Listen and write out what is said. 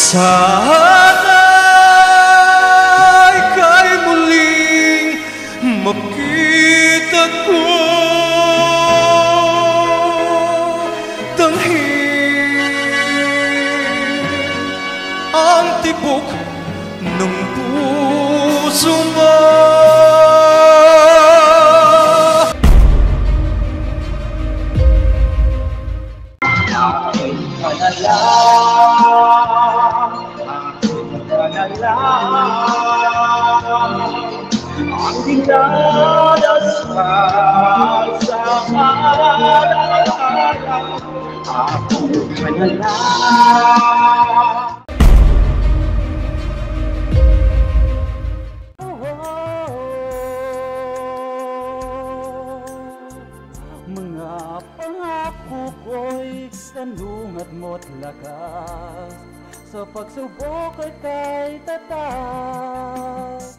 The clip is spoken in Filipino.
Sana'y kay muling makita ko, tanghing ang tibok ng puso mo. Ang dinadasal sa araw-araw, ako'y manalangin. Mga pangako ko'y tanungat mo't lakas, sa pagsubok ay kay tatas.